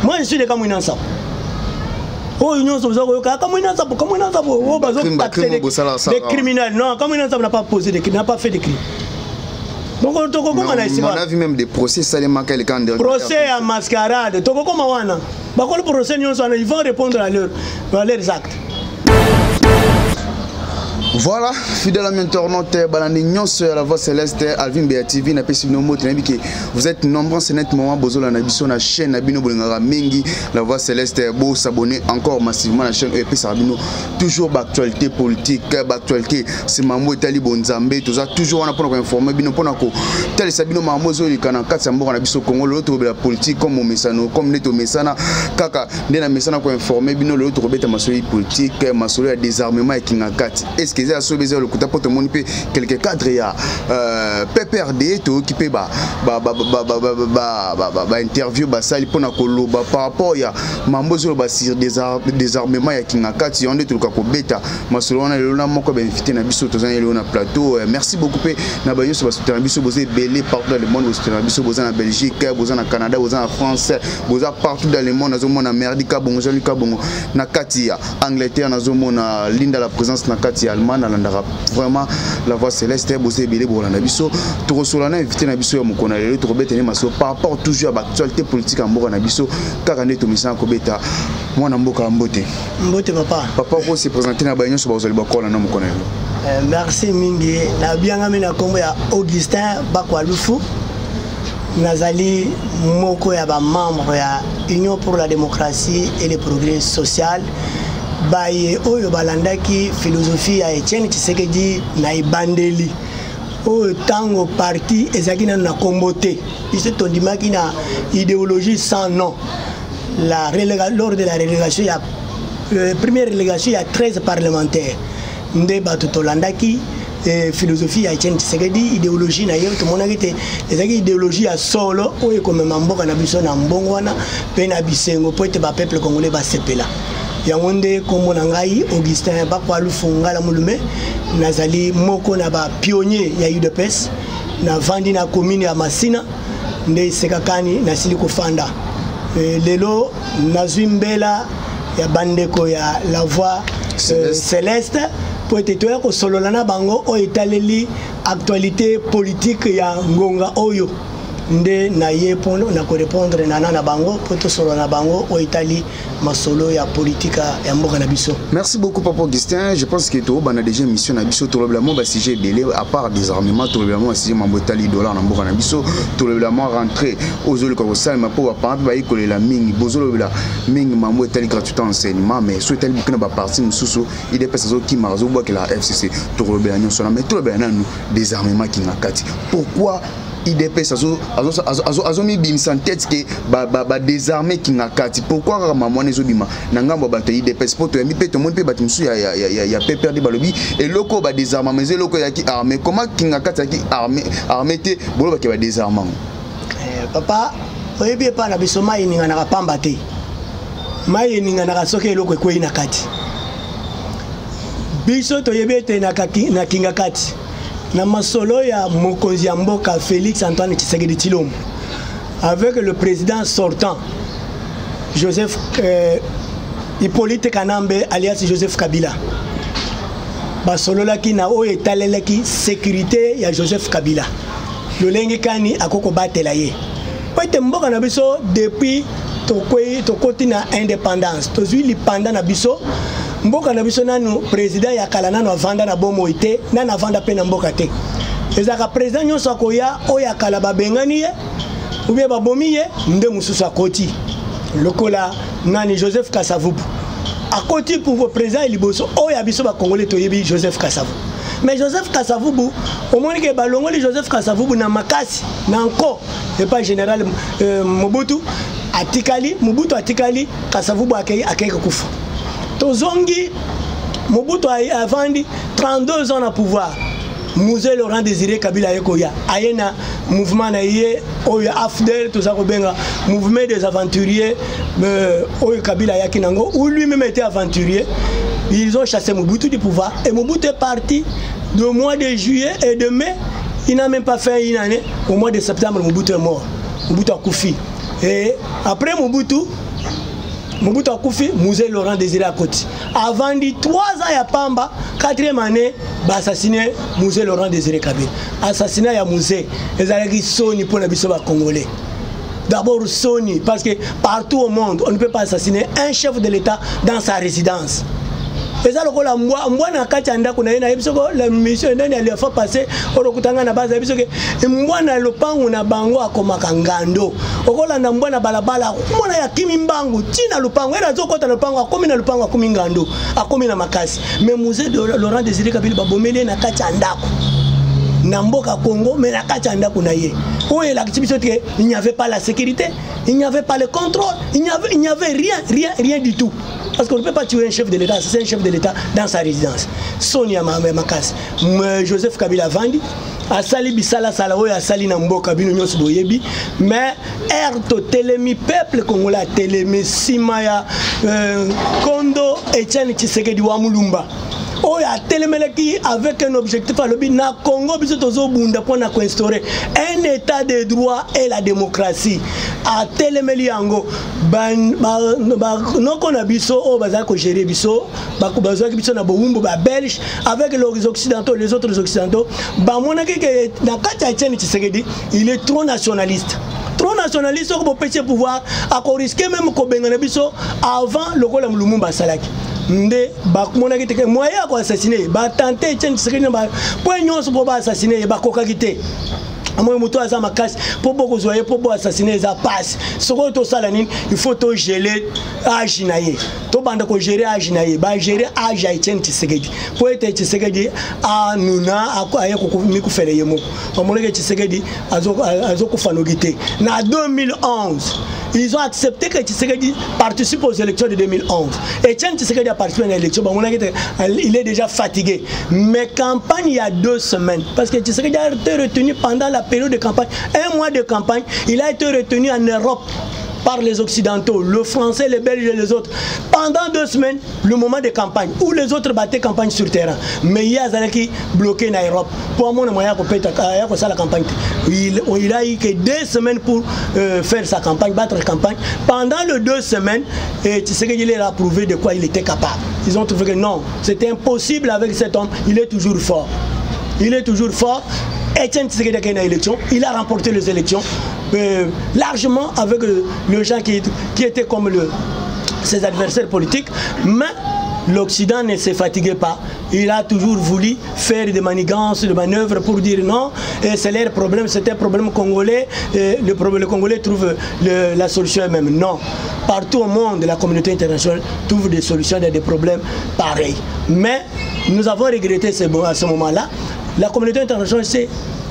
Moi je suis de Kamouina Nsapo. Oh union Sozo Kamouina Nsapo, Kamouina Nsapo, oh bazo des criminels. Non, Kamouina Nsapo n'a pas posé des crimes, n'a pas fait des crimes. Donc on a vu même des procès salement quel candidat. Procès à mascarade. Toko comme wana. Ba ko le procès ils vont répondre à leurs actes. Voilà, fidèle ami internaute, Balanignon sur la voix céleste, Alvin Beativi, n'a pas si nous mots, vous êtes nombreux, c'est nettement Bozola Nabiso, la chaîne Nabino Bolingara Mingi, la voix céleste, beau s'abonner encore massivement à la chaîne EP Sarabino, toujours d'actualité politique, d'actualité, c'est Mamou et Tali Bonzambe, tout ça, toujours on a pas informé, Bino Ponako, tel Sabino Mamozo, il y a 4 Sambo, on a biso Congo, l'autre de la politique, comme Messano, comme Neto Messana, Kaka, Nena Messana pour informer, Bino, l'autre bête à Masoli politique, Masoli à désarmement et Kingakat. Est-ce que à sauver le coup pour te montrer quelques cadres il y a PPRD tout occupé interview ça il pona kolo par rapport il y a mambozo basir désarmement ya kingakati on est tout ka ko beta masolona le na moko invité na biso to zana le na plateau merci beaucoup na bayo so soutenir biso bosé belé partout dans le monde soutenir biso bosé na Belgique bosé na Canada bosé na France bosé partout dans le monde na zomona merdika bongo jalika bongo na kati ya Angleterre na zomona linda la présence na kati ya Allemagne vraiment la voix céleste bosé belé bolanda biso to solana invité na biso ya mokona le to betene maso par rapport toujours à l'actualité politique en mboka na biso kaka ndeto misana ko beta mwana mboka mbote papa ko se présenter na banyo so bazali bakola na mokona merci mingi na bianga mina kombo ya Augustin Bakwalufu nazali moko ya ba membre ya Union pour la démocratie et le progrès social. Baye oyo balandaki philosophie ya Etienne Tshisekedi na ibandeli oyo tango parti ezaki na kombote ici tondimaki na idéologie sans nom lors de la relégation il y a première relégation il y a 13 parlementaires nde bato tolandaki philosophie ya Etienne Tshisekedi idéologie na yo to monaki te ezaki idéologie ya solo oyo komema mboka na biso na mbongo wana pe na bisengo po ete ba peuple congolais ba sepela yangonde kombo na ngai Augustin Bakwalufu ngala mulume nazali moko na ba pionnier ya UDPS na vandi na commune ya Masina nde sekakani na sili kofanda lelo nazwimbela ya bandeko ya la voix céleste pour être toya ko solola na bango o etaleli actualité politique ya ngonga oyo nde na ye pondo na ko répondre na bango pour to solo na bango o Italie masolo ya politique ya mboka na biso. Merci beaucoup papa Augustin, je pense que to bana déjà mission na biso to leblement ba sujet belé à part désarmement to leblement sujet mambo Italie dollar na mboka na biso to leblement rentrer aux zolo ko sala ma po ba ba ikolela mingi bozolo bila mingi mambo Italie gratuit enseignement mais so Italie bukina ba parti mususu il est passé qui marazo bois que la FCC to lebellement sona mais to lebellement nous désarmement qui ngakati pourquoi IDPS azo mi bin sans tête que ba désarmer qui ngakati pourquoi maman nezo bima nangamba bato IDPS poto mi pe to mon pe bato musu ya PPRD balobi et loko ba désarmement mais loko ya ki armée comment qui ngakati ki armée te bolo ba ke ba désarmement papa oyebi pa na biso mai ninga na pamba te mai ninga na soke loko ko ina kati biso to yebete na kinga kati na masolo ya mokonzi ya mboka Félix Antoine Tshisekedi Tshilombo avec le président sortant Joseph Hippolyte Kanambe alias Joseph Kabila basolo la ki na o etalele ki sécurité ya Joseph Kabila lolenge kani akoko batela ye pote mboka na biso depuis tokoti na indépendance tozwi lipanda na biso mboka na biso nanu président ya kala nanu avanda na bomo ite nanu avanda pe na mboka te ezaka président nyonso akoya oya kala babengani ye ou bien babomi ye nde mususu akoti lokola nani Joseph Kasavubu akoti pour président liboso oya biso ba congolais toyebi Joseph Kasavubu mais Joseph Kasavubu au moins que balongoli Joseph Kasavubu na makasi na encore et pas général Mobutu atikali Kasavubu akei kufa tozongi Mobutu a vendu 32 ans na pouvoir Musée Laurent Désiré Kabila Yekoya ayena mouvement na ye oyo AFDEL tout ça ko benga mouvement des aventuriers oyo Kabila yakinango où lui-même était aventurier. Ils ont chassé Mobutu du pouvoir et Mobutu est parti de mois de juillet et de mai, il n'a même pas fait une année. Au mois de septembre Mobutu est mort. Mobutu a koufi. Et après Mobutu Mobutu akufi, Musée Laurent Désiré Akoti. Avant 3 ans ya Pamba, 4e année, bah assassiné Musée Laurent Désiré Kabila. Assassinat ya Musée, les alliés Sony pour les biso congolais. D'abord Sony, parce que partout au monde, on ne peut pas assassiner un chef de l'État dans sa résidence. Et ça, na kachanda kuna ina ebisoko la mission ndani alifa passer orokutanga na base ebisoko mbwana lopangu na bango akomaka ngando okola na mbwana balabala mwana ya kimi mbangu tina lopangu era zokota lopangu akomi na lopangu akomi ngando akomi na makasi mais musée de Laurent Désiré Kabila babomeli na kachanda na mboka Congo mais na kachanda kuna ye oye la kibiso que il n'y avait pas la sécurité, il n'y avait pas le contrôle, il n'y avait rien du tout. Parce qu'on ne peut pas tuer un chef de l'État, c'est un chef de l'État dans sa résidence. Sonia Makas, Joseph Kabila Vandi, Asali Bisala Salaoui, Asali Nambo Kabino Nyos Boyebi, mais Erto Telemi, peuple congolais, Telemi, Simaya, Kondo, Etienne Tshisekedi Wamulumba. Oh, il y a Télémeleki avec un objectif à l'objet. Na Congo, pour instaurer un état de droit et la démocratie. À Télémeli Ango, non qu'on a biso, oh, bazako gérer biso, bazako biso na boumbo, belge, avec les occidentaux, les autres occidentaux. Il est trop nationaliste. Trop nationaliste, on peut pécher pouvoir, à risquer même qu'on biso avant le Gola Lumumba Salaki. Nde bakumona kiteke moya ko assassiner ba tenter Etienne Tshisekedi ba poignon so ba assassiner ba kokakite amoy muto aza makasi pour beaucoup zoyer pour assassiner za passe soko to sala nini il faut to geler âge naye to banda ko gérer âge naye ba gérer âge ya Etienne Tshisekedi pour Etienne Tshisekedi a nuna aye ko mi ku fere yemo amoleke Tshisekedi azo ko fanogite na 2011 ils ont accepté que Tshisekedi participe aux élections de 2011. Etienne Tshisekedi a participé à l'élection. Il est déjà fatigué. Mais campagne il y a 2 semaines. Parce que Tshisekedi a été retenu pendant la période de campagne. 1 mois de campagne, il a été retenu en Europe par les Occidentaux, le Français, les Belges et les autres. Pendant 2 semaines, le moment de campagne, où les autres battaient campagne sur terrain. Mais il y a qui bloqué en Europe. Pour moi, il la campagne. Il a eu que 2 semaines pour faire sa campagne, battre la campagne. Pendant les 2 semaines, Tshisekedi a prouvé de quoi il était capable. Ils ont trouvé que non, c'était impossible avec cet homme. Il est toujours fort. Il est toujours fort. Etienne Tshisekedi a gagné l'élection. Il a remporté les élections. Largement avec le gens qui étaient comme ses adversaires politiques, mais l'Occident ne se fatiguait pas. Il a toujours voulu faire des manigances, des manœuvres pour dire non, c'est leur problème, c'était un problème congolais, le Congolais trouve la solution elle-même. Non, partout au monde, la communauté internationale trouve des solutions à des problèmes pareils. Mais nous avons regretté à ce moment-là, la communauté internationale s'est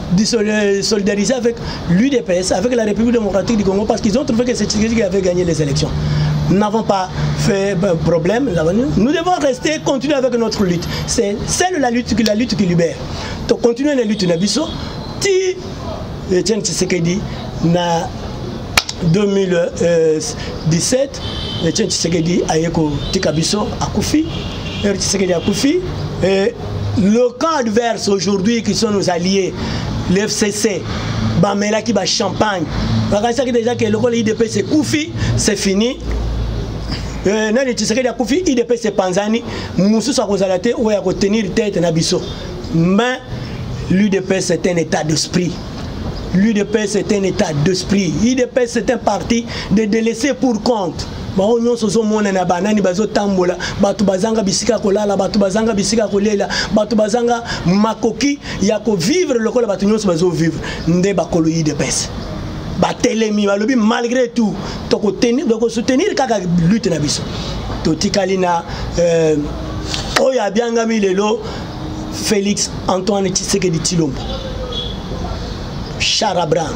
solidarisé avec l'UDPS, avec la République démocratique du Congo, parce qu'ils ont trouvé que c'est Tshisekedi qui avait gagné les élections. Nous n'avons pas fait problème. Nous devons rester, continuer avec notre lutte. C'est la lutte qui libère. Donc continuer la lutte Nabiso. Si Etienne Tshisekedi na 2017, Etienne Tshisekedi a yeko Tikabiso akufi, Tshisekedi akufi. Le camp adverse aujourd'hui qui sont nos alliés, l'FCC, Bamela qui bat Champagne. Parce que déjà que le IDP c'est Koufi, c'est fini. Nani Tshisekedi a Koufi, IDP c'est Panzani. Moussou sa Kozalate ou à tenir tête Nabiso. Mais l'UDP c'est un état d'esprit. L'UDP c'est un état d'esprit. L'UDP c'est un parti de délaissé pour compte. Bao nyonso zo mona na banani bazo tambola batu bazanga bisika kolala batu bazanga bisika kolela batu bazanga makoki ya ko vivre lokola batu nyonso bazo vivre nde bakolo IDPS batelemi balobi malgré tout to ko soutenir kaka lutte na biso to tikalina oya bianga milelo Félix Antoine Tshisekedi Tshilombo Charabran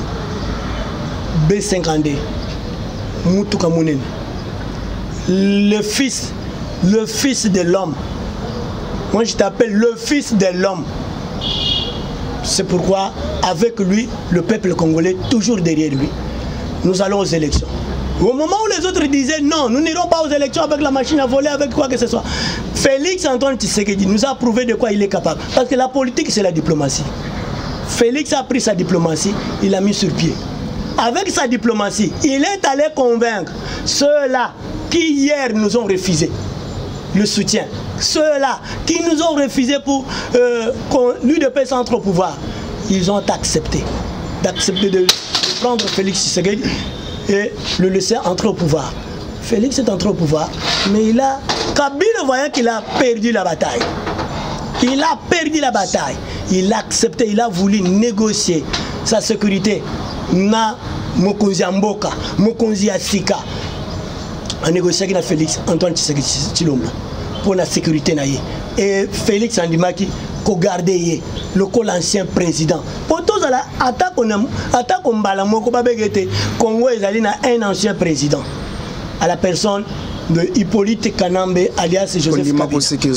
B52 Mutuka Munene le fils de l'homme. Moi je t'appelle le fils de l'homme. C'est pourquoi avec lui, le peuple congolais toujours derrière lui. Nous allons aux élections. Au moment où les autres disaient non, nous n'irons pas aux élections avec la machine à voler, avec quoi que ce soit. Félix Antoine Tshisekedi nous a prouvé de quoi il est capable. Parce que la politique c'est la diplomatie. Félix a pris sa diplomatie, il l'a mis sur pied. avec sa diplomatie, il est allé convaincre ceux-là qui hier nous ont refusé le soutien. Ceux-là qui nous ont refusé pour l'UDPS entre au pouvoir. Ils ont accepté de prendre Félix Tshisekedi et le laisser entrer au pouvoir. Félix est entré au pouvoir, mais Kabila voyant qu'il a perdu la bataille. Il a perdu la bataille. Il a accepté, il a voulu négocier sa sécurité. Na Mokonzi Amboka, Mokonzi Asika. A négocié avec Félix Antoine Tshisekedi Tshilombo pour la sécurité. Et Félix Andimaki, qu'on gardait l'ancien président. Pour tous, attaque on Balamoko Babegete, Congo est allé un ancien président. À la personne de Hippolyte Kanambe alias Joseph Kabila.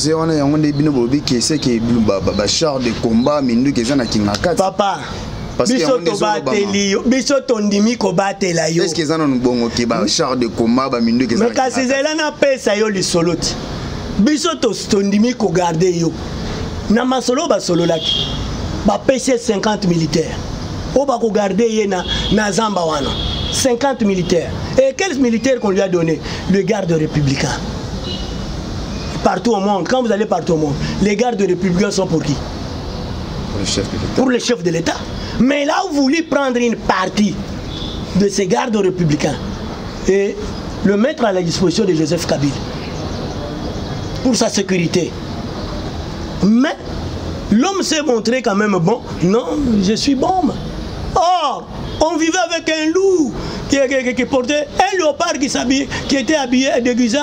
Papa, biso tondimi ko batela yo. Est-ce que ça non bongo ki ba char de combat ba mindu ke ça? Mais kasi zela na pesa yo li soloti. Biso tondimi ko garder yo. Na masolo ba sololaki. Ba pesa 50 militaires. O ba ko garder ye na Zamba wana. 50 militaires. Et quels militaires qu'on lui a donné? Le garde républicain. Partout au monde, quand vous allez partout au monde, les gardes républicains sont pour qui? Pour le chef de l'État. Mais là, vous voulez prendre une partie de ces gardes républicains et le mettre à la disposition de Joseph Kabila pour sa sécurité. Mais l'homme s'est montré quand même bon. Non, je suis bon. Or, on vivait avec un loup qui portait un léopard qui était habillé et déguisé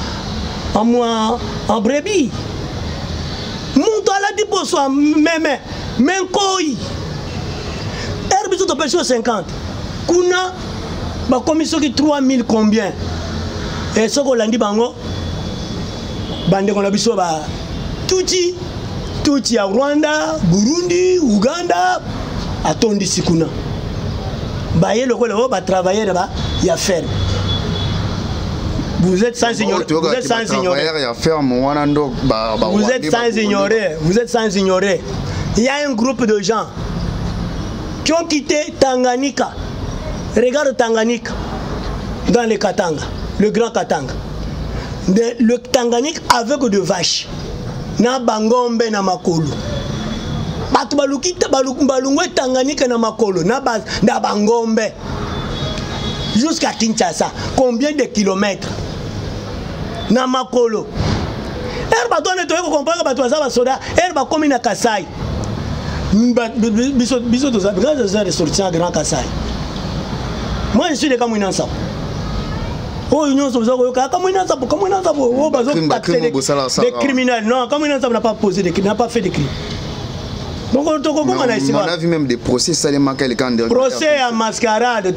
en brebis. Monto à la diposo, même koi. Herbiso de personne 50. Kuna, ma commission qui 3000 combien? Et ce qu'on l'a dit, bango, bande qu'on a vu sur Tuti à Rwanda, Burundi, Ouganda, à Tondi Sikuna. Baye le rôle va travailler là-bas, il y a faire. Vous êtes sans ignorer. Vous êtes sans ignorer. Vous êtes sans ignorer. Vous êtes sans ignorer. Il y a un groupe de gens qui ont quitté Tanganyika. Regarde Tanganyika dans le Katanga, le grand Katanga. Le Tanganyika avec de vaches. Na Bangombe na Makolo. Batu balukita balungwe Tanganyika na Makolo na Bangombe jusqu'à Kinshasa. Combien de kilomètres? Na Makolo. Herba doit nettoyer pour comprendre que batu ça soda. Herba comme na Kasai. Biso de ça. Grâce à ressortir grand Kasai. Moi je suis de Kamuinansa. Oh, union des criminels. Non, Kamuinansa n'a pas posé n'a pas fait de crimes. Donc on a vu même des procès salement quelqu'un de procès à mascarade.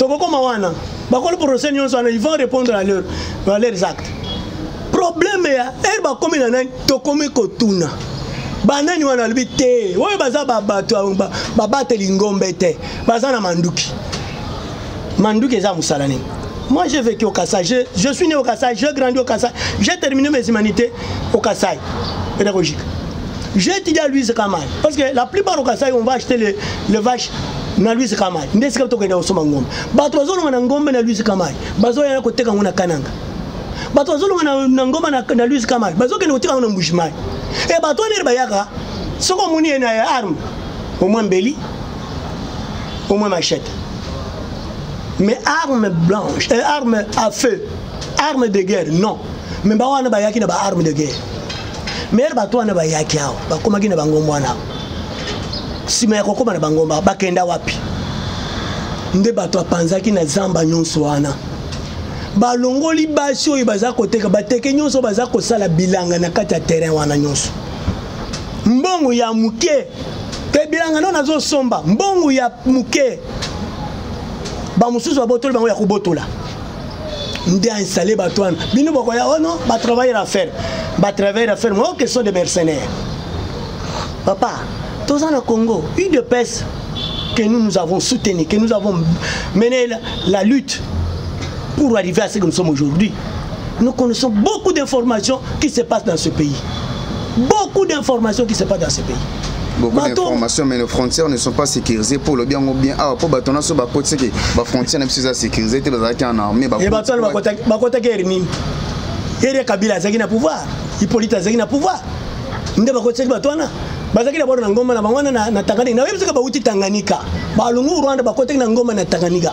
Ils vont répondre à leurs actes. Problème est comme il kotuna. Banani wana libite. Oui, baza babate lingombe te. Baza na manduki. Manduki eza musalani. Moi j'ai vécu au Kassai. Je suis né au Kassai, j'ai grandi au Kassai. J'ai terminé mes humanités au Kassai pédagogique. J'ai étudié à Louise Kamal. Parce que la plupart au Kassai, on va acheter les vaches dans Louise Kamal. N'est-ce que tu as Somangom? Batozo na ngombe na Louise Kamal. Bazo ya kote kanguna kananga. Batozo na ngombe na Louise Kamal. Bazo ke kote kanguna mbushimai. Et bato ne bayaka. Soko muni na arme. Au moins mbeli. Au moins machette. Mais arme blanche, arme à feu, arme de guerre, non. Mais bawana bayaki na ba arme de guerre. Mais bato na bayaki hao, bakomaki na bangombo wana. Sima yako koma na bangomba bakenda wapi? Nde bato apanzaki na zamba nyonso wana. Balongoli basi oyo baza koteka bateke nyonso baza kosala bilanga na kati ya terrain wana nyonso. Mbongo ya muke. Ke bilanga no nazo somba, mbongo ya muke. Bamususu abotoli bango ya kubotola. Ndé a installé Batouane. Bino bokoya oh non, ba travailler à faire. Ba travailler à faire, moi que sont des mercenaires. Papa, tous en Congo, une de peste que nous avons soutenu, que nous avons mené la lutte pour arriver à ce que nous sommes aujourd'hui. Nous connaissons beaucoup d'informations qui se passent dans ce pays. Beaucoup d'informations qui se passent dans ce pays. beaucoup d'informations, mais nos frontières ne sont pas sécurisées pour le bien ou bien. Ah, pour bâtonner sur la côte, c'est que les frontières ne sont pas sécurisées, tu vas en armée. Et bâton, ma côte est ernie. Il y a Kabila, c'est qui n'a pouvoir. Hippolyte, c'est qui n'a pouvoir. Nous devons côté bâtonner. Bazaki d'abord na ngoma na bangwana na Tanganyika. Na wewe ba uti Tanganyika. Ba lungu Rwanda ba côté na ngoma na Tanganyika.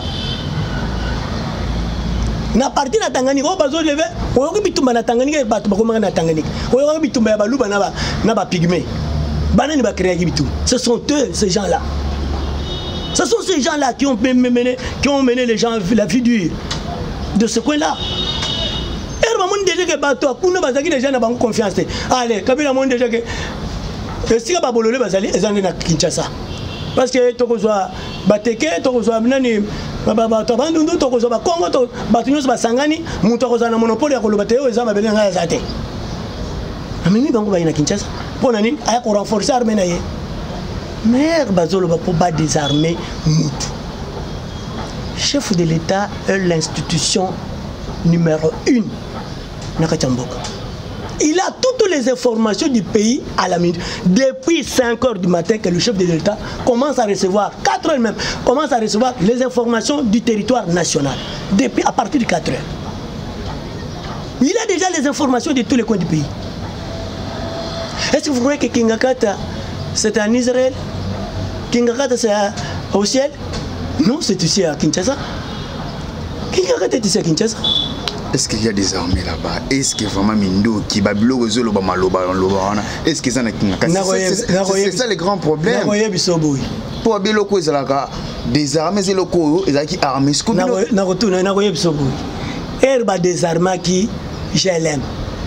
Na parti na Tanganyika o bazo lever, o yoki bitumba na Tanganyika ba to ba koma na Tanganyika. O yoki bitumba ya baluba na ba pygmée. Banani ba créer bitu. Ce sont eux ces gens-là. Ce sont ces gens-là qui ont mené les gens la vie dure de ce coin-là. Et le monde déjà que bato kuna bazaki les gens na bango confiance. Allez, Kabila monde déjà que si ka babolole bazali ezande na Kinshasa. Parce que tokozwa bateke tokozwa nani bato bandundu tokozwa ba Congo to bato nyonso basangani mutu akozwa na monopole ya koloba te eza mabele nga za te. Amemi bango ba ina Kinshasa. Pona nini aya ko renforcer armée na ye. Mais bazolo ba pour ba désarmer mutu. Chef de l'État est l'institution numéro 1 na Kachamboka. Il a toutes les informations du pays à la minute. Depuis 5 h du matin que le chef de l'État commence à recevoir, 4 h même, commence à recevoir les informations du territoire national. Depuis à partir de 4 h. Il a déjà les informations de tous les coins du pays. Est-ce que vous croyez que Kingakata c'est en Israël? Kingakata c'est au ciel? Non, c'est ici à Kinshasa. Kingakata est ici à Kinshasa. Est-ce qu'il y a des armées là-bas? Est-ce que vraiment Mindo qui babilo rezolo ba maloba est-ce que ça n'a c'est ça le grand problème. Pour biloko ezalaka des armées locaux ezaki armées skobilo na retourner na koye bisoboui herba des armées qui GLM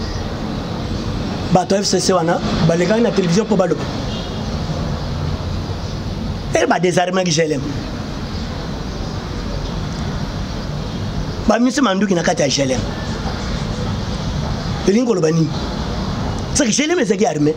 bato FCC wana baleka na télévision pour balo herba des armées qui GLM ba mise manduki na kati ya GLM elingo lobani ça que GLM ezaki armée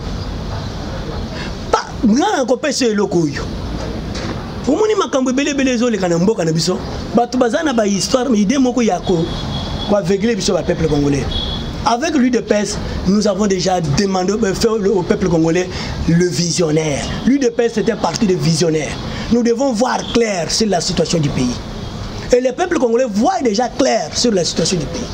pas ngana ko pese eloko yo omoni makambo belebele ezoleka na mboka na biso bato bazana ba histoire mais idée moko ya ko aveugler biso ba peuple congolais. Avec l'UDPS, nous avons déjà demandé au peuple congolais le visionnaire. L'UDPS c'est un parti de visionnaires. Nous devons voir clair sur la situation du pays. Et le peuple congolais voit déjà clair sur la situation du pays.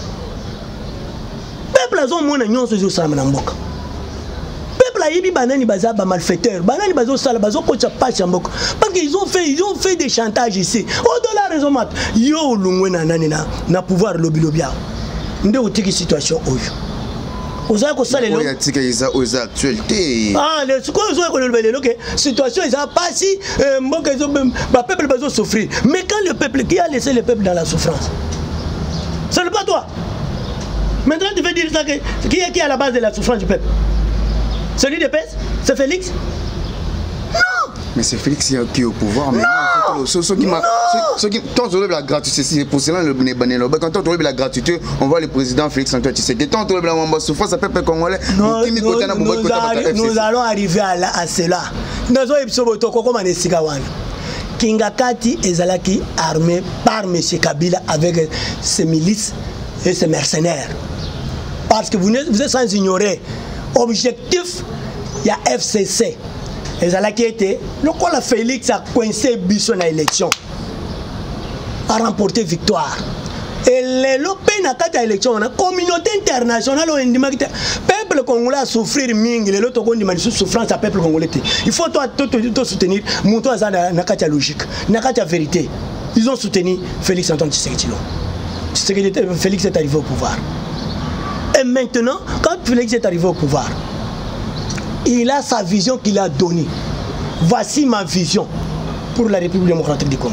Peuple a mon agnon sur ça mboka. Peuple a yibi banani baza ba malfaiteur, banani bazo sala bazo kocha pacha mboka. Parce qu'ils ont fait des chantages ici. Au-delà raison mat, yo lungwe na nani na pouvoir lobby lobia. Nde otiki situation oyo. Oza ko sala lo. Oya tika iza oza actualité. Ah, le ce qu'on oza ko le belelo que situation isa pas si mboka izo ba peuple bazo souffrir. Mais quand le peuple qui a laissé le peuple dans la souffrance. Ce n'est pas toi. Maintenant tu veux dire ça que qui est à la base de la souffrance du peuple? Celui de PES? C'est Félix? Non! Mais c'est Félix qui est au pouvoir. Mais non! Ceux qui quand on enlève la gratuité, c'est pour cela le Banélo. Quand on enlève la gratuité, on voit le président Félix Antoine Tshisekedi. Quand on enlève la souffrance, ça peut être congolais. Nous allons arriver à cela. Nous allons Kingakati ezalaki armé par M. Kabila avec ses milices et ses mercenaires. Parce que vous êtes sans ignorer. Objectif, il y a FCC. Et ça qui était, le quoi la Félix a coincé Bisson à l'élection, a remporté victoire. Et les lopés n'a qu'à l'élection, la communauté internationale, le peuple congolais a souffert mingi, les autres ont souffrance à peuple congolais. Il faut toi soutenir, mon toi n'a qu'à logique, n'a qu'à vérité. Ils ont soutenu Félix Antoine Tshisekedi. Félix est arrivé au pouvoir. Et maintenant, quand Félix est arrivé au pouvoir, il a sa vision qu'il a donnée. Voici ma vision pour la République démocratique du Congo.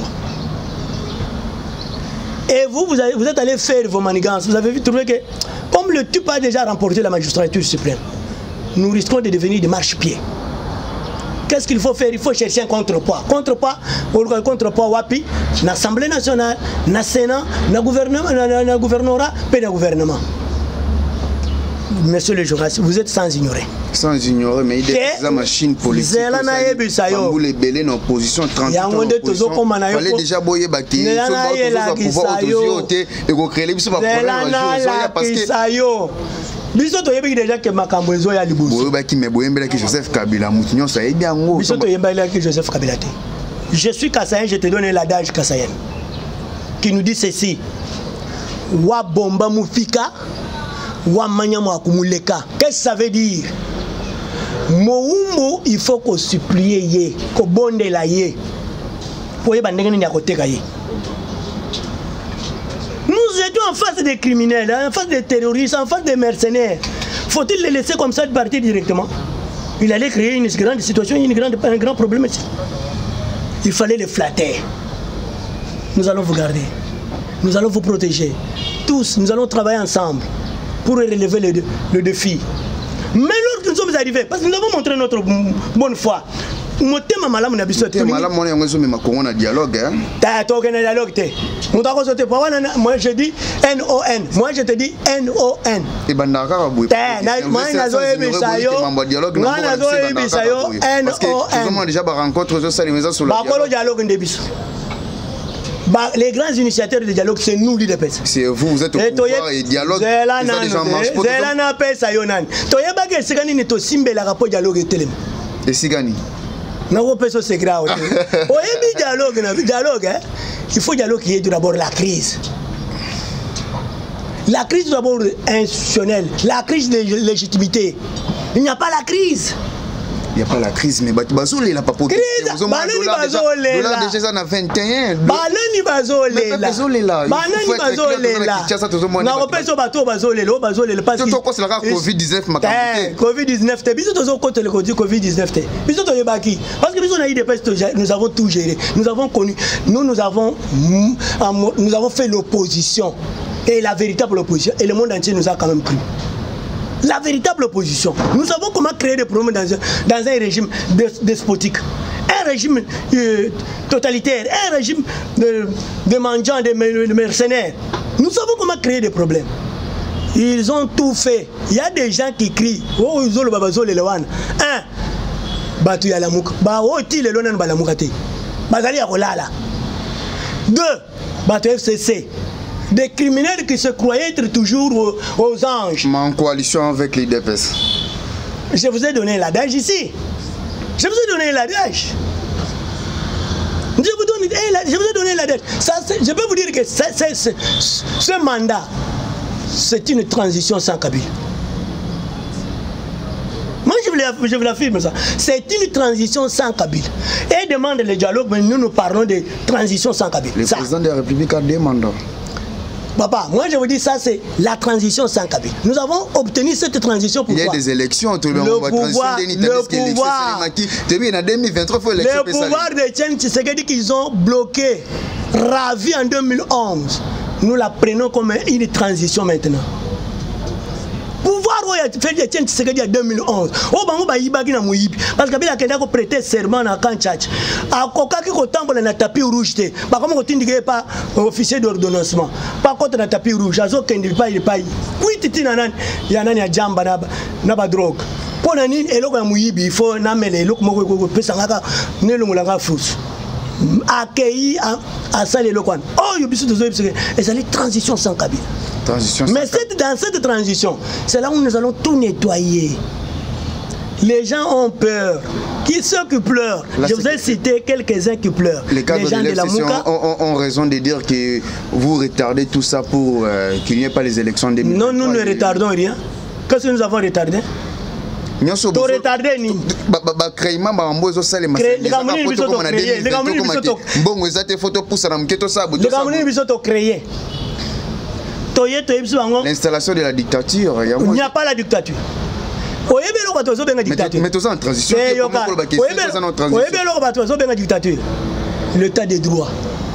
Et vous êtes allé faire vos manigances. Vous avez trouvé que, comme le TUP a déjà remporté la magistrature suprême, nous risquons de devenir des marchepieds. Qu'est-ce qu'il faut faire? Il faut chercher un contrepoids. Contrepoids wapi? L'Assemblée nationale, le Sénat, le gouvernorat, puis le gouvernement. Monsieur le journaliste, vous êtes sans ignorer. Sans ignorer, mais il y a la machine politique. Vous les belés en opposition, 30 ans d'opposition. Il fallait déjà boyer bâti. Il faut pouvoir autour et créer les problèmes. Biso to yebeki déjà que makambo ezo ya liboso. Boyo ba ki me boyembela ki Joseph Kabila mutinyo ça yebi yango. Biso to yembela ki Joseph Kabila te. Je suis Kassayen, je te donne l'adage Kassayen qui nous dit ceci. Wa bomba mufika, wa manya mwakumuleka. Qu'est-ce que ça veut dire? Moumbo, il faut qu'on supplie ye, qu'on bonde la ye. Pour y bandengeni ni akoteka ye. Nous étions en face des criminels, en face des terroristes, en face des mercenaires. Faut-il les laisser comme ça de partir directement? Il allait créer une grande situation, un grand problème ici. Il fallait les flatter. Nous allons vous garder. Nous allons vous protéger. Tous, nous allons travailler ensemble pour relever le défi. Mais lorsque nous sommes arrivés, parce que nous avons montré notre bonne foi, moi je dis NON. Moi je te dis NON. Les grands initiateurs de dialogue, c'est nous l'UDPS. C'est vous êtes au pouvoir et dialogue. Ça marche et Sigani. Dialogue, il faut dialogue qui est d'abord la crise. La crise d'abord institutionnelle, la crise de légitimité. Il n'y a pas la crise. Il n'y a pas la crise, mais Bazoulé n'a pas popé. Balani Bazoulé là. Déjà en 21. Balani Bazoulé là. Balani Bazoulé là. Na opeso bato Bazoulé là, Bazoulé parce que tout c'est la Covid-19 makamite. Covid-19 te biso tozo côté le Covid-19 te. Biso to yebaki parce que biso na IDPS nous avons tout géré. Nous avons connu, nous avons fait l'opposition et la véritable opposition et le monde entier nous a quand même cru. La véritable opposition. Nous savons comment créer des problèmes dans un régime despotique, un régime totalitaire, un régime de mendiants, de mercenaires. Nous savons comment créer des problèmes. Ils ont tout fait. Il y a des gens qui crient. Oh, ils ont le babazo le lewan. Un, batu ya lamuk. Ba oh ti le lonan balamukate. Bazali ya kolala. Deux, batu FCC. Des criminels qui se croyaient être toujours aux anges. Mais en coalition avec les DPS. Je vous ai donné l'adage ici. Je vous ai donné l'adage. Je vous ai donné l'adage. Je peux vous dire que ce mandat, c'est une transition sans Kabila. Moi, je vous l'affirme ça. C'est une transition sans Kabila. Et demande le dialogue, mais nous parlons de transition sans Kabila. Le président de la République a deux mandats. Papa, moi je vous dis ça, c'est la transition sans Kabila. Nous avons obtenu cette transition pour il y a des élections, tout le pouvoir de Etienne Tshisekedi qu'ils ont bloqué, ravi en 2011. Nous la prenons comme une transition maintenant. Pouvoir fait Etienne Tshisekedi en 2011. Oh bango ba yibaki na muyibi parce que Kabila kenda ko prêter serment na Kanchachi. A kokaki ko tambola na tapis rouge te. Ba comme ko tindike pas officier d'ordonnancement. Pas contre na tapis rouge. Azo kendi pas il pas. Kuiti na nani ya nani ya jamba na ba drogue. Pona nini eloko ya muyibi il faut na mele eloko moko ko pesa ngaka ne longolanga fous. Accueilli à ça les locaux. Oh yobisu tozo yibise et c'est une transition sans Kabila. Mais dans cette transition, c'est là où nous allons tout nettoyer. Les gens ont peur. Ceux qui pleurent, là, je vous ai cité quelques-uns qui pleurent. Les gens de la Mouka ont raison de dire que vous retardez tout ça pour qu'il n'y ait pas les élections de 2023. Non, nous ne retardons rien. Qu'est-ce que nous avons retardé? Nous avons retardé. Nous avons créé. L'installation de la dictature. Il n'y a pas la dictature. Mais tous en transition. L'état des droits.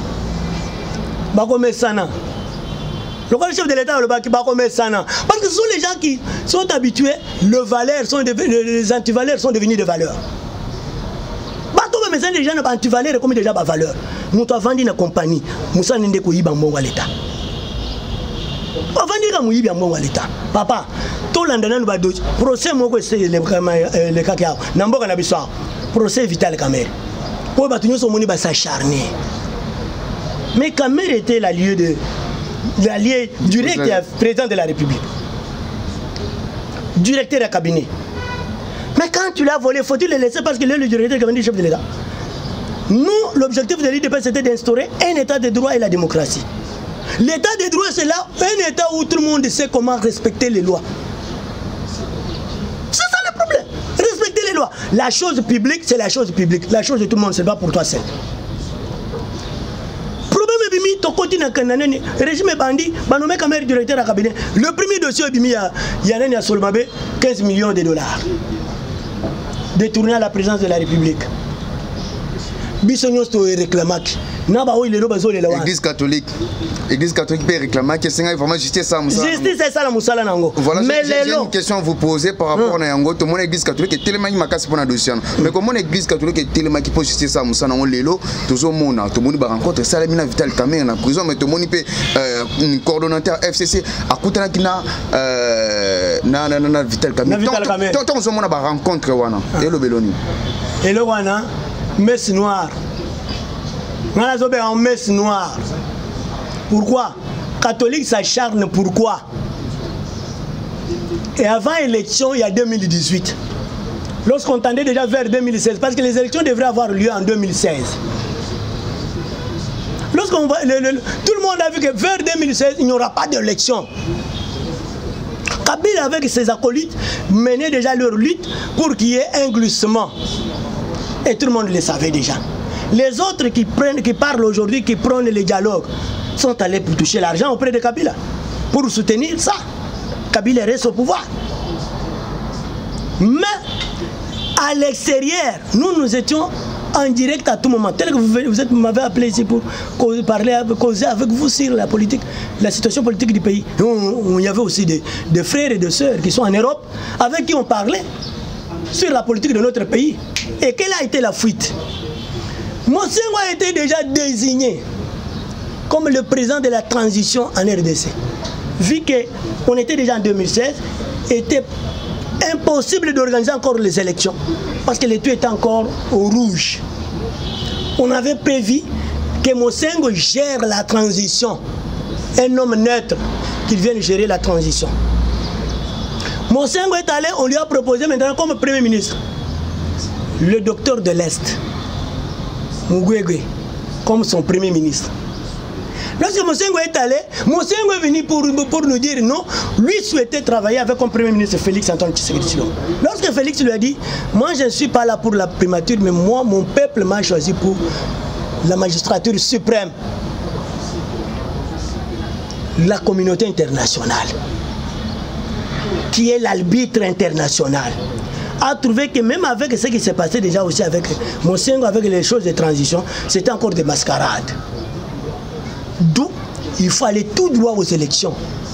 Le chef de l'État, parce que ce sont les gens qui sont habitués, les antivaleurs sont devenus des valeurs. Mais les gens n'ont pas antivaleurs comme déjà pas valeur. Nous avons vendu une compagnie, nous avons vendu l'État. Papa, tout le monde a dit procès le cas qui a procès Vital Kamerhe. Pour battre son moni s'acharner. Mais Kamerhe était l'allié direct du président de la République. directeur de cabinet. Mais quand tu l'as volé, faut-il le laisser parce qu'il est le directeur de cabinet du chef de l'État? Nous, l'objectif de l'IDP, c'était d'instaurer un état de droit et la démocratie. L'état de droit, c'est là un état où tout le monde sait comment respecter les lois. C'est ça le problème. Respecter les lois. La chose publique, c'est la chose publique. La chose de tout le monde, c'est pas pour toi seul. Problème est bimi, ton continent canadien, régime bandit, banomé comme directeur de cabinet. Le premier dossier est bimi, il y a un Solmabé, 15 millions de dollars. Détourné à la présidence de la République. Bissognos to réclamac. Église catholique peut réclamer que c'est vraiment justice ça. Justice c'est ça la musala nango. Voilà, j'ai une question à vous poser par rapport à Yango. Tout le monde église catholique est tellement macasse pour la dossier. Mais comment l'église catholique est tellement qui peut justice ça musala nango lelo toujours mona tout le monde va rencontrer ça la mina Vital Kamerhe en prison mais tout le monde peut coordonnateur FCC à Koutana kina na Vital Kamerhe. Tant on se mona ba rencontre wana et le beloni. Et le wana messe noire. On a en messe noire. Pourquoi? Catholique s'acharne, pourquoi? Et avant l'élection, il y a 2018. Lorsqu'on tendait déjà vers 2016, parce que les élections devraient avoir lieu en 2016. Lorsqu'on va, tout le monde a vu que vers 2016, il n'y aura pas d'élection. Kabila avec ses acolytes menait déjà leur lutte pour qu'il y ait un glissement. Et tout le monde le savait déjà. Les autres qui parlent aujourd'hui, qui prennent les dialogues, sont allés pour toucher l'argent auprès de Kabila, pour soutenir ça. Kabila reste au pouvoir. Mais à l'extérieur, nous étions en direct à tout moment. Tel que vous m'avez appelé ici pour causer avec vous sur la politique, la situation politique du pays. Il y avait aussi des frères et des sœurs qui sont en Europe, avec qui on parlait sur la politique de notre pays. Et quelle a été la fuite? Monsengo a été déjà désigné comme le président de la transition en RDC. Vu qu'on était déjà en 2016, il était impossible d'organiser encore les élections parce que les tout étaient encore au rouge. On avait prévu que Monsengo gère la transition, un homme neutre qui vienne gérer la transition. Monsengo est allé, on lui a proposé maintenant comme Premier ministre le docteur de l'Est. Mugwege, comme son premier ministre. Lorsque Monsengo est allé, Monsengo est venu pour nous dire non, lui souhaitait travailler avec son premier ministre Félix Antoine Tshisekedi. Lorsque Félix lui a dit, moi je ne suis pas là pour la primature, mais moi, mon peuple m'a choisi pour la magistrature suprême, la communauté internationale, qui est l'arbitre international, a trouvé que même avec ce qui s'est passé déjà aussi avec Monsengo, avec les choses de transition, c'était encore des mascarades. D'où il faut aller tout droit aux élections.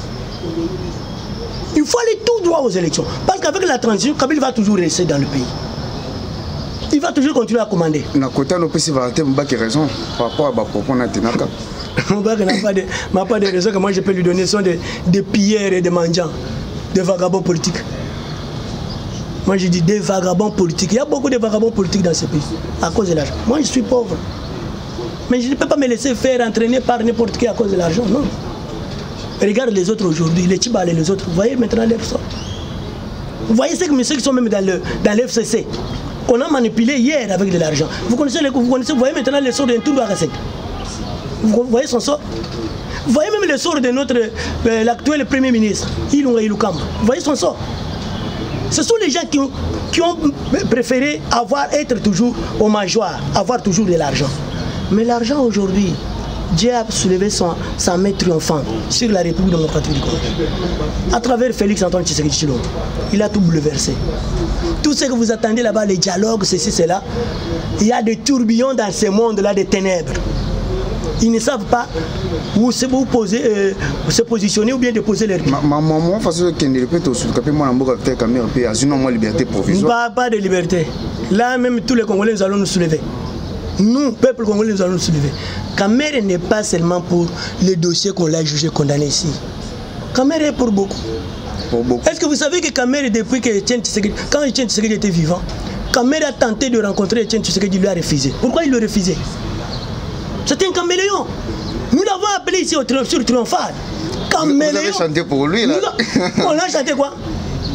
Il faut aller tout droit aux élections. Parce qu'avec la transition, Kabila va toujours rester dans le pays. Il va toujours continuer à commander. Na côté nous peut Valentin Mbaki raison par rapport à propos Natinaka. Mbaki n'a pas de raison que moi je peux lui donner son de pilleurs et de mendiants, de vagabonds politiques. Moi je dis des vagabonds politiques. Il y a beaucoup de vagabonds politiques dans ce pays à cause de l'argent. Moi je suis pauvre. Mais je ne peux pas me laisser faire entraîner par n'importe qui à cause de l'argent, non. Regarde les autres aujourd'hui, les Tchibales et les autres. Vous voyez maintenant les sorts. Vous voyez ceux qui sont même dans l'FCC. On a manipulé hier avec de l'argent. Vous voyez maintenant les sorts de Ntoundou Arasek. Vous voyez son sort. Vous voyez même le sort de notre l'actuel Premier ministre, Ilunga Ilukamba. Vous voyez son sort. Ce sont les gens qui ont préféré être toujours au major, avoir toujours de l'argent. Mais l'argent aujourd'hui, Dieu a soulevé sa main triomphante sur la République démocratique du Congo. À travers Félix Antoine Tshisekedi, il a tout bouleversé. Tout ce que vous attendez là-bas, les dialogues, ceci, cela, il y a des tourbillons dans ce monde-là, des ténèbres. Ils ne savent pas où se positionner ou bien déposer leur pied. Maman, façon qu'il ne répète aussi, que moi, je liberté provisoire. Pas de liberté. Là, même tous les Congolais, nous allons nous soulever. Nous, peuple congolais, nous allons nous soulever. Kamerhe n'est pas seulement pour les dossiers qu'on l'a jugé condamné ici. Kamerhe est pour beaucoup. Est-ce que vous savez que Kamerhe, depuis que Etienne Tshisekedi, quand Etienne Tshisekedi était vivant, Kamerhe a tenté de rencontrer Etienne Tshisekedi, il lui a refusé. Pourquoi il le refusait? C'était un caméléon. Nous l'avons appelé ici sur Triomphal. Vous avez chanté pour lui là. On a chanté quoi?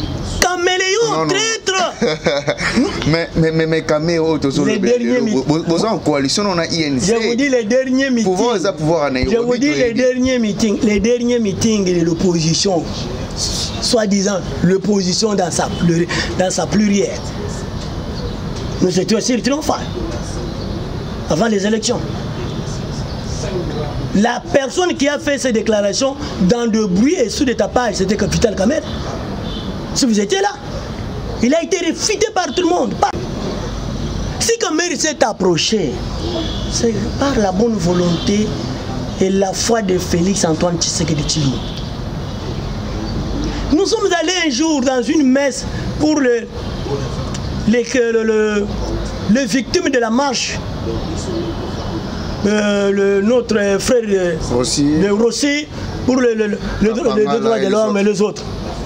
caméléon, traître. Mais caméléon, les derniers meetings. Vous en coalition, on a INC. Je vous dis les derniers meetings. Je vous dis les derniers meetings. Les derniers meetings de l'opposition, soi-disant l'opposition dans sa plurielle. Nous étions aussi triomphants avant les élections. La personne qui a fait ces déclarations dans de bruit et sous des tapages, c'était Capital Kamer. Si vous étiez là, il a été réfuté par tout le monde. Si Kamer s'est approché, c'est par la bonne volonté et la foi de Félix Antoine Tshisekedi Tshilombo. Nous sommes allés un jour dans une messe pour les victimes de la marche. Notre frère Rossi pour le droit de l'homme et les autres.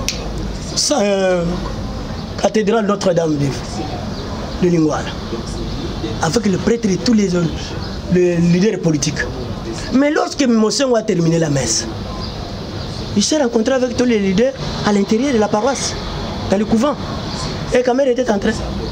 Cathédrale Notre-Dame de Lingouala. Avec le prêtre et tous les leaders politiques. Mais lorsque Mosengo a terminé la messe, il s'est rencontré avec tous les leaders à l'intérieur de la paroisse, dans le couvent. Et Kamer était entré.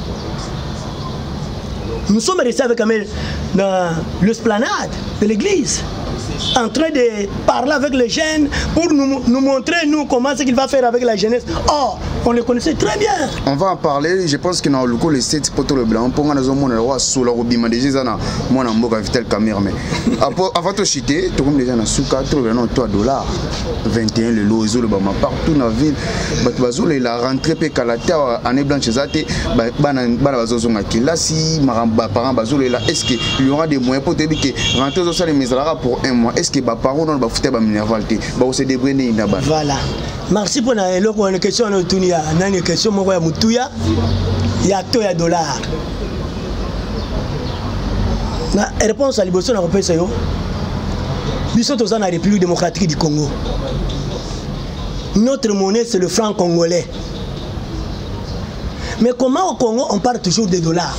Nous sommes restés avec Kamer dans l'esplanade de l'église, en train de parler avec les jeunes pour nous montrer, nous, comment ce qu'il va faire avec la jeunesse. Or, on le connaissait très bien. On va en parler. Je pense que dans le coup, les 7 poteaux le blanc, pour nous, on a sous la robima déjà, moi, on a Vital Kamer. Mais avant de chiter, tout le monde déjà dans Souka, $3 21 le lozo, le bama partout dans la ville. Batouazou, il a rentré Pékalata, année blanche, Zate, Banabazozonga Kilasi, Maramba, Parent Bazoul, est-ce qu'il y aura des moyens pour te dire que rentrer au salaire Misalara pour un mois? Est-ce que les parents n'ont pas foutu la mineralité? C'est des brindés là-bas. Voilà. Merci pour la question. Il y a une question, il y a $2. La réponse à l'Ibosso, on a c'est nous sommes dans la République démocratique du Congo. Notre monnaie, c'est le franc congolais. Mais comment au Congo, on parle toujours des dollars?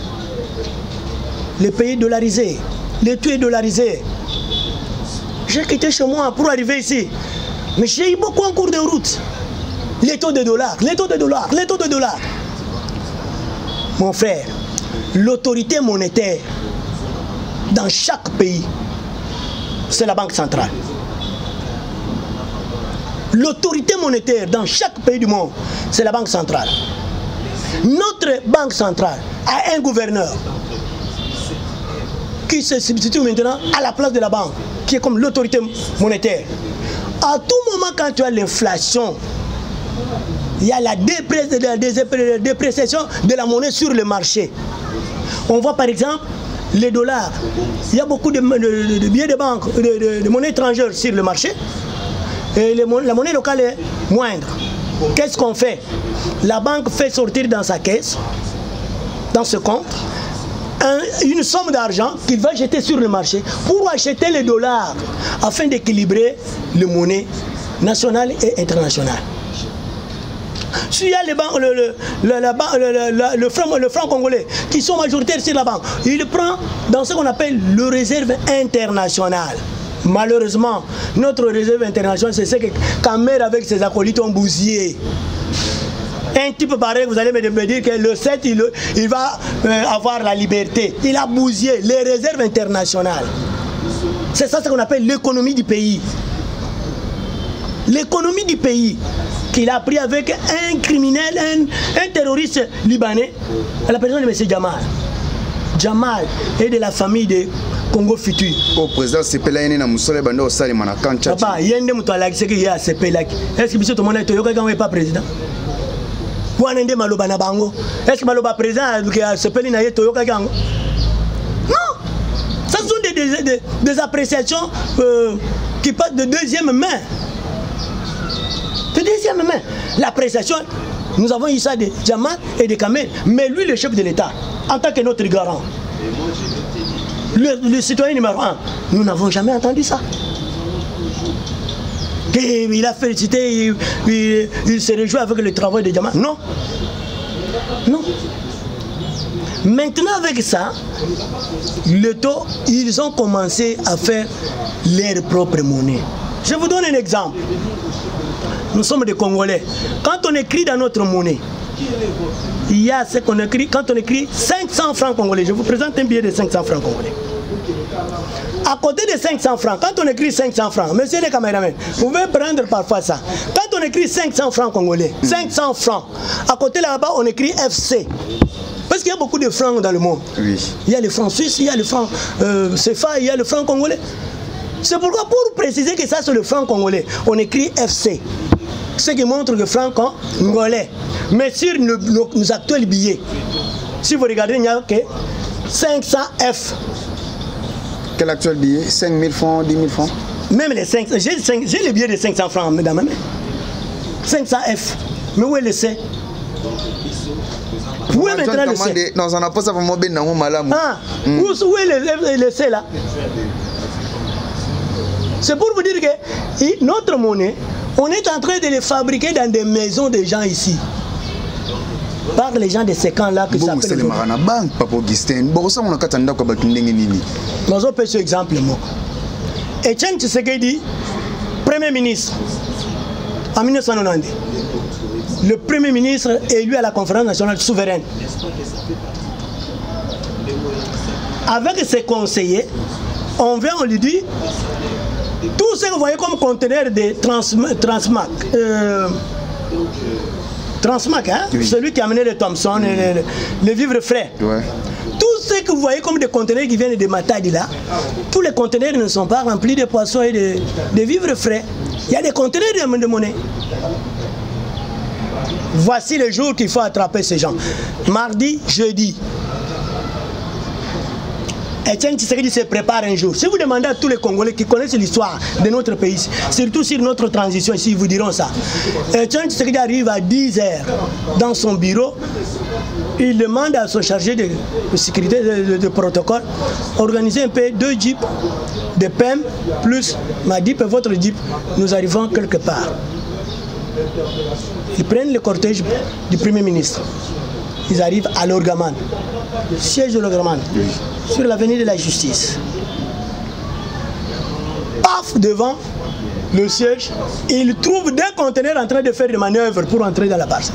Les pays dollarisés, les tout est dollarisé. J'ai quitté chez moi pour arriver ici. Mais j'ai eu beaucoup en cours de route. Les taux de dollars, les taux de dollars, les taux de dollars. Mon frère, l'autorité monétaire dans chaque pays, c'est la banque centrale. L'autorité monétaire dans chaque pays du monde, c'est la banque centrale. Notre banque centrale a un gouverneur qui se substitue maintenant à la place de la banque, qui est comme l'autorité monétaire. À tout moment, quand tu as l'inflation, il y a la dépréciation de la monnaie sur le marché. On voit par exemple les dollars. Il y a beaucoup de billets de banque, de monnaie étrangère sur le marché. Et la monnaie locale est moindre. Qu'est-ce qu'on fait? La banque fait sortir dans sa caisse, dans ce compte, une somme d'argent qu'il va jeter sur le marché pour acheter les dollars afin d'équilibrer les monnaies nationales et internationales. S'il y a le franc congolais qui sont majoritaires sur la banque, il prend dans ce qu'on appelle le réserve internationale. Malheureusement, notre réserve internationale, c'est ce que Kamer avec ses acolytes ont bousillé. Un type pareil, vous allez me dire que le 7, il va avoir la liberté. Il a bousillé les réserves internationales. C'est ça ce qu'on appelle l'économie du pays. L'économie du pays qu'il a pris avec un criminel, un terroriste libanais, à la personne de M. Jamal. Jamal est de la famille de Congo Futur. Au président Sepela na musole bando osali manakancha. Papa, yende muto alaki seki ya Sepela. Est-ce que biso to mona to yoka quand pas président? Wana nde maloba na bango. Est-ce que maloba président que Sepela na yeto yoka kango? Non. Ça sont des appréciations qui passent de deuxième main. De deuxième main. L'appréciation, nous avons eu ça de Jamal et de Kamer, mais lui le chef de l'État, en tant que notre garant. Le citoyen numéro 1, nous n'avons jamais entendu ça. Il a félicité, il se réjouit avec le travail de Jamal. Non. Non. Maintenant avec ça, ils ont commencé à faire leur propre monnaie. Je vous donne un exemple. Nous sommes des Congolais. Quand on écrit dans notre monnaie, il y a ce qu'on écrit, quand on écrit 500 francs congolais, je vous présente un billet de 500 francs congolais. À côté de 500 francs, quand on écrit 500 francs, monsieur les caméramans, vous pouvez prendre parfois ça. Quand on écrit 500 francs congolais, 500 francs, à côté là-bas, on écrit FC. Parce qu'il y a beaucoup de francs dans le monde. Oui. Il y a le franc suisse, il y a le franc CFA, il y a le franc congolais. C'est pourquoi, pour préciser que ça c'est le franc congolais, on écrit FC. Ce qui montre le franc congolais. Mais sur nos actuels billets, si vous regardez, il n'y a que 500 F. Quel actuel billet? 5 000 francs, 10 000 francs? Même les 500, j'ai les billets de 500 francs dans ma main. 500 F. Mais où est le C? Où est maintenant le C? Non, on n'a pas ça vraiment bien dans mon malam. Ah, où est le C là? C'est pour vous dire que notre monnaie, on est en train de les fabriquer dans des maisons des gens ici. Par les gens de ces camps-là que ça s'appelle. C'est le Marana Bank, Papa Augustin. Bon, ça, on a qu'à attendre que tu nous avons fait ce exemple. Etienne Tshisekedi, Premier ministre, en 1990. Le Premier ministre élu à la conférence nationale souveraine. Avec ses conseillers, on vient, on lui dit, tout ce que vous voyez comme conteneur de Transmac, hein? Oui. Celui qui a amené les Thompson et les vivres frais. Ouais. Tout ce que vous voyez comme des conteneurs qui viennent de Matadi là, tous les conteneurs ne sont pas remplis de poissons et de vivres frais. Il y a des conteneurs de monnaie. Voici le jour qu'il faut attraper ces gens. Mardi, jeudi. Etienne Tshisekedi se prépare un jour. Si vous demandez à tous les Congolais qui connaissent l'histoire de notre pays, surtout sur notre transition ici, ils vous diront ça. Etienne Tshisekedi arrive à 10 h dans son bureau. Il demande à son chargé de sécurité, de protocole, organiser un peu 2 jeeps de PEM plus ma jeep et votre jeep. Nous arrivons quelque part. Ils prennent le cortège du Premier ministre. Ils arrivent à l'Orgaman, siège de l'Orgaman, sur l'avenue de la Justice. Paf, devant le siège, ils trouvent des conteneurs en train de faire des manœuvres pour entrer dans la parcelle.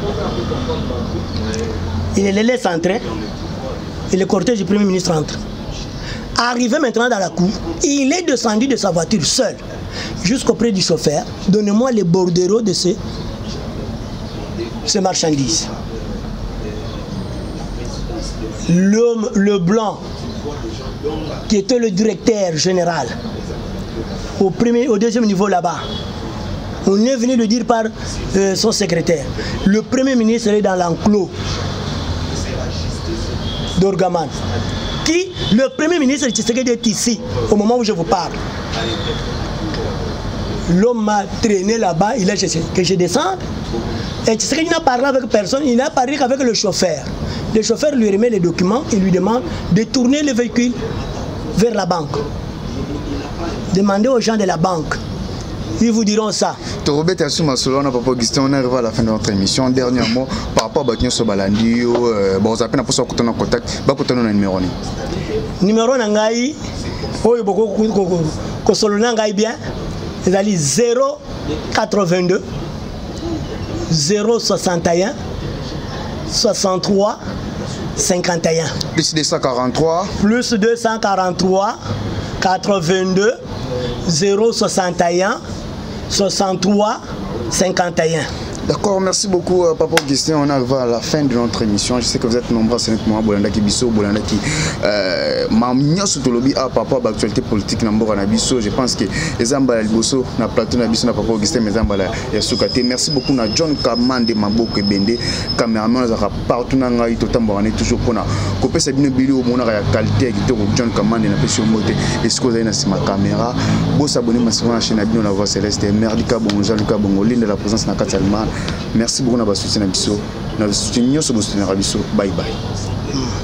Ils les laissent entrer et le cortège du Premier ministre entre. Arrivé maintenant dans la cour, il est descendu de sa voiture seul jusqu'auprès du chauffeur. Donnez-moi les bordereaux de ces marchandises. L'homme, le blanc, qui était le directeur général, au deuxième niveau là-bas, on est venu le dire par son secrétaire. Le Premier ministre est dans l'enclos d'Orgaman. Le Premier ministre Tshisekedi est ici, au moment où je vous parle. L'homme m'a traîné là-bas, il a cherché que je descende. Et Tshisekedi n'a parlé avec personne, il n'a parlé qu'avec le chauffeur. Le chauffeur lui remet les documents et lui demande de tourner le véhicule vers la banque. Demandez aux gens de la banque. Ils vous diront ça. Robert Assouma Solana, Papa Augustin, on arrive à la fin de notre émission. Dernier mot par rapport à Batnio Sobalandi. Bon, vous appelez pour ça qu'on a contact. Bah, qu'on a un numéro. Numéro Nangai, oh, il beaucoup que Solana Nangai bien. C'est à dire 082 061 63 51. Plus 243. Plus 243 82 061 63 51. D'accord, merci beaucoup Papa Augustin. On arrive à la fin de notre émission. Je sais que vous êtes nombreux à ce moment Bolanda qui biso Bolanda qui mamnya sutolobi à papa d'actualité politique n'ambora na biso. Je pense que les amba la biso na plateau na biso na Papa Augustin mais amba la yasukate. Merci beaucoup na John Kamande Maboko Bende cameraman za partout na ngai totambora ne toujours pona kopesa bino bili au mona ya qualité qui to John Kamande na pesi mote esikoza na sima caméra. Bo s'abonner massivement à la chaîne na bino la voix céleste. Merdika bon Jean-Luc Bongolin de la présence na Katalman. Merci beaucoup na soutien na biso na soutien nyoso bo soutenir biso. Bye bye.